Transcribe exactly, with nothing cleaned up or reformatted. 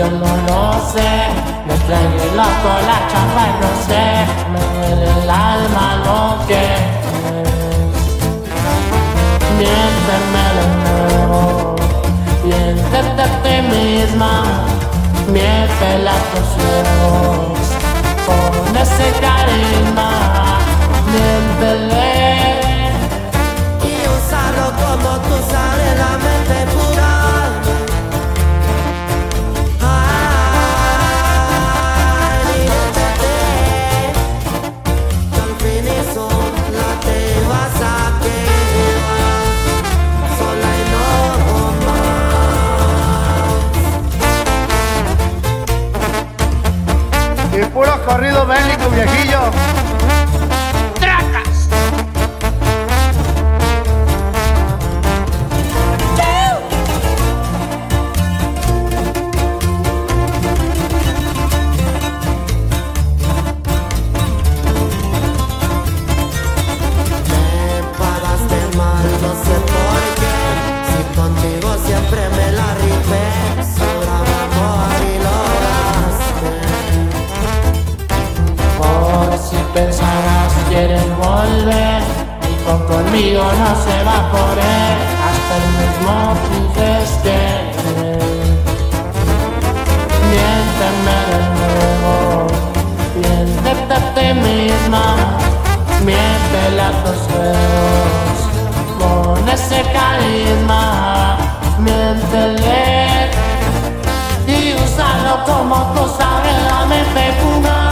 yo no lo sé. Me trae loco la chapa y no sé. Me duele el alma lo que es. Miénteme de nuevo, miéntete a ti misma. Miéntele a tus ojos con ese carisma. Miéntele y úsalo como tú sabes, la mente pura. Y puro corrido bélico, viejillo. ¡Tracas! Me pagaste mal, no sé por qué. Si contigo siempre me la rifé. Sobra amor y lograste. Por si pensabas quieren volver, hijo, conmigo no se va a poder. Hasta el mismo fingiste. Miénteme de nuevo, miéntete a ti misma. Miéntele a tus ojos con ese carisma. Miéntele y úsalo como tú sabes, la mente fugaz.